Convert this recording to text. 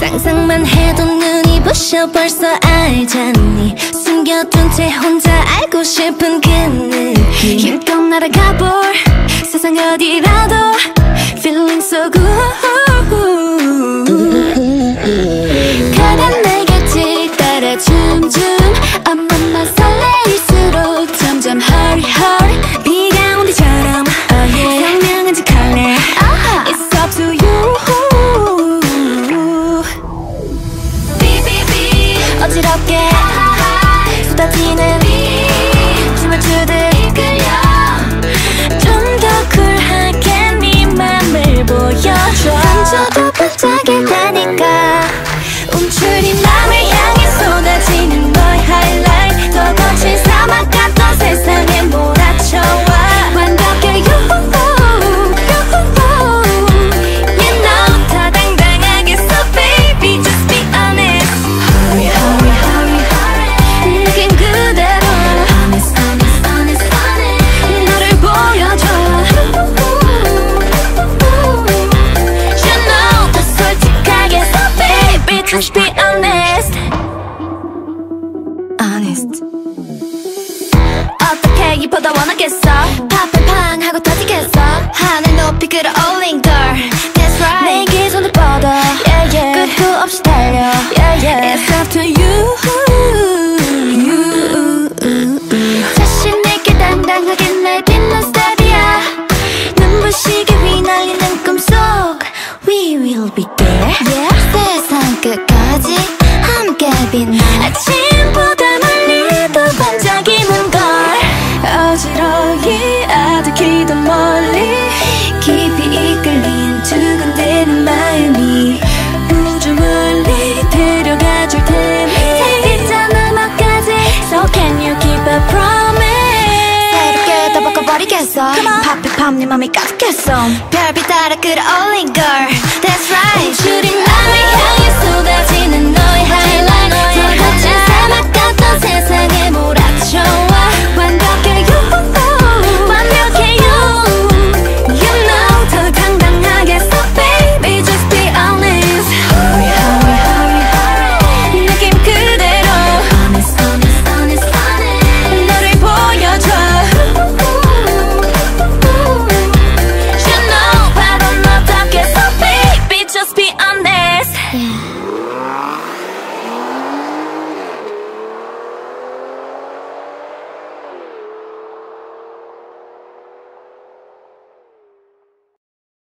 상상만 해도 눈이 부셔 벌써 알잖니. 숨겨둔 채 혼자 알고 싶은 그 느낌. 힘껏 날아가볼 세상 어디라도 Feeling so good. 가면 내 곁을 따라 춤춤 엄마만 설레일수록 점점 hurry hurry. 비가 온 뒤처럼 선명한 척할래. It's up to you. 어지럽게 쏟아지는 춤을 추듯 이끌려 좀 더 쿨하게 네 맘을 보여줘. 던져도 반짝일 테니까 움츠린 맘을 향해 쏟아지는 너의 highlight. 더 거친 사막 같던 세상에 몰아쳐와 완벽해 you. You know 다 당당하게 so baby just be honest. Hurry hurry hurry hurry. 느낌 그대로 honest honest honest honest. 너를 보여줘. You know 더 솔직하게 so baby just be honest. Honest. 어떻게 입어도 원하겠어. 팝앤팡 하고 터지겠어. 하늘 높이 끌어올린 girl. That's right. 내게 손을 뻗어. Yeah, yeah. 끝도 없이 달려. Yeah, yeah. It's up to you. 자신 있게 당당하게 날 빛난 스텝이야. 눈부시게 휘날리는 꿈속 We will be there. Yeah. 세상 끝까지 함께 빛나. 아침보다 멀리 더 반짝이는 걸. 어지러이 아득히도 멀리 깊이 이끌린 두근대는 마음이 우주 멀리 데려가줄 테니 달빛자 음악까지. So can you keep a promise. 새롭게 더 바꿔버리겠어. Pop it pop 네 맘이 가득했어. 별빛 따라 끌어올린 girl.